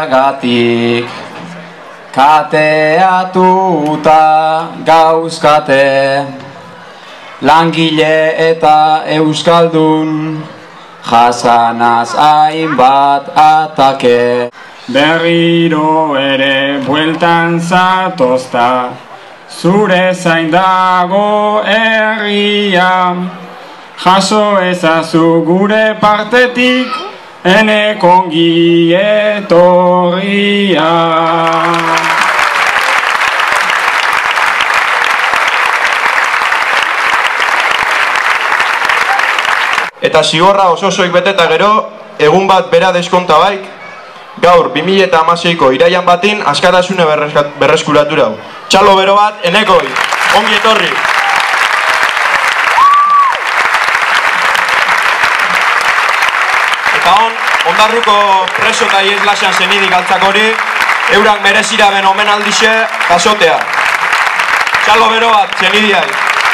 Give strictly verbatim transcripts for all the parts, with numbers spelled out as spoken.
horregatik kateatuta gauzkate langile eta euskaldun jasanaz hainbat atake. Berriro ere bueltan zatozta, zure zain dago herria, jaso ezazu gure partetik, ene kongi etorria. Eta zigorra oso-osoik beteta gero, egun bat bera deskonta baik, gaur bi mila hamaseiko iraian batin askatasune berreskuratu hau. Txalo bero bat, enekoi, ongi etorri! Eta hon, ondarruko preso eta ieslasean zenidik altzak hori, eurak merezira ben omen aldixe jasotea. Txalo bero bat, zenidiai!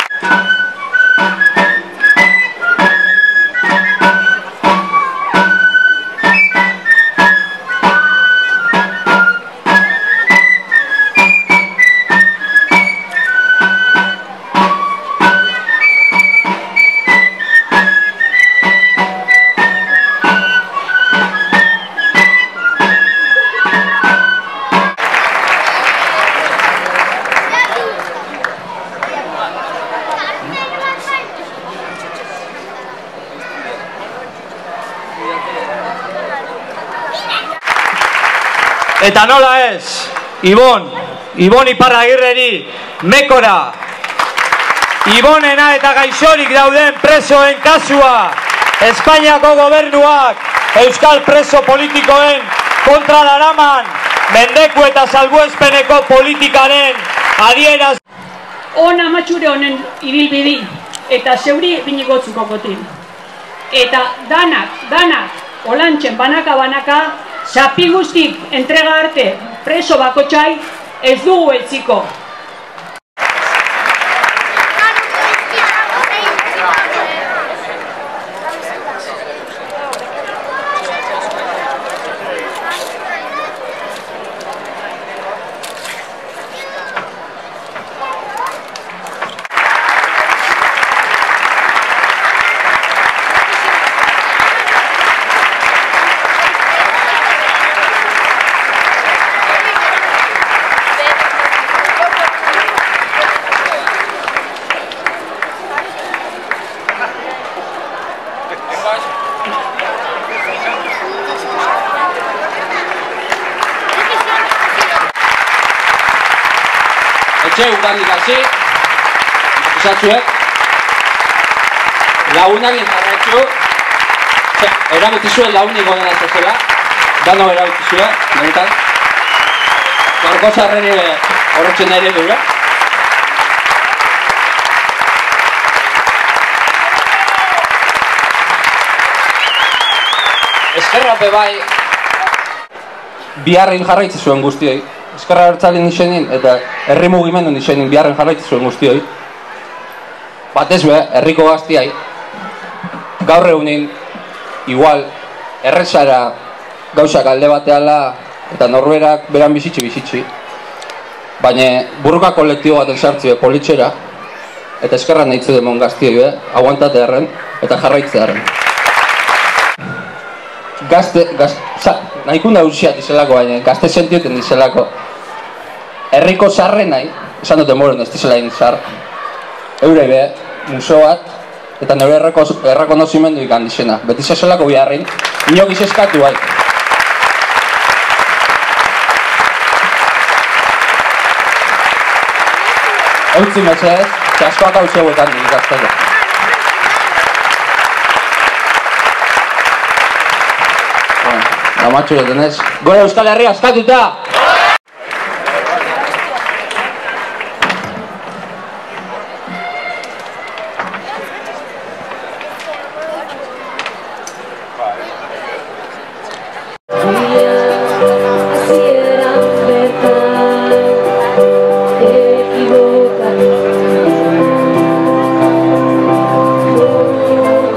Eta nola ez, Ibon, Ibon Iparragirreri, Mekora, Ibonena eta gaixorik dauden presoen kasua, Espainiako gobernuak, euskal preso politikoen kontra daraman, mendeku eta salbuespeneko politikaren adieraz. On amatxure honen ibilbidi, eta zeuri binigotzuko gotin. Eta danak, danak, olantxen banaka-banaka, zapi guztik entrega arte preso bakotxai ez dugu etziko. Etxe urandik hasi, akusatzuek, lagunagin jarraitzu, erabutizue lagunik godena zezela, dano erabutizue, benetan, gorko zarreri horretzen ere dure. Eskerrape bai, biharrin jarraitzi zuen guztioi. Eskerra Abertzale nixenin eta herri mugimendu nixenin biharren jarraitzi zuen guztioi. Batez be, herriko gaztiai, gaur egunin, igual, errezara gauzak alde bateala eta norberak beran bizitsi bizitsi. Baina burruka kolektibo baten sartzi be politxera eta eskerra nahitzu demon gaztioi be, aguantate erren eta jarraitze erren. Gazte, gazte, nahikunda usiat izelako baina, gazte sentioten izelako. Herriko sarre nahi, esan dute moren ez dizela egin zar. Eure be, museo bat, eta nire errekonozimendu ikan dizena. Beti zezelako biharrin, inok izeskatu bai. Eutzi mesedez, txaskoak hau zeuetan dik gazteko. Amatxure denez, gore Euskal Herria askatuta!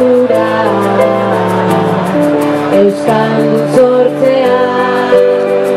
Euskal sortzea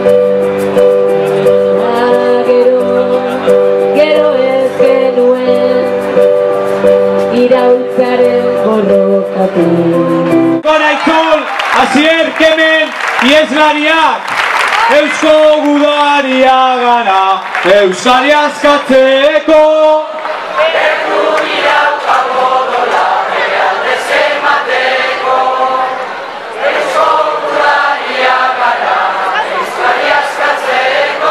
borrokatu. Gora itzul, Asier, Kemen, Ieslariak, Eusko gudaria gara, Euskari askatzeko. Erdu irauka bodola, bere alde zemateko. Eusko gudaria gara, Euskari askatzeko.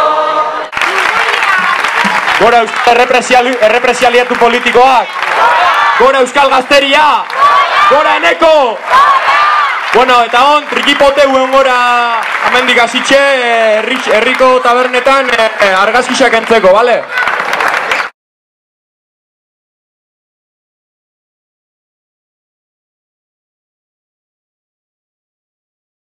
Gora Euskal errepresialiatu politikoak! Gora Euskal Gazteria! Gora Eneko! Bueno, eta hon, trikipote guen gora amendik hasitxe herriko tabernetan argazkisak entzeko, bale?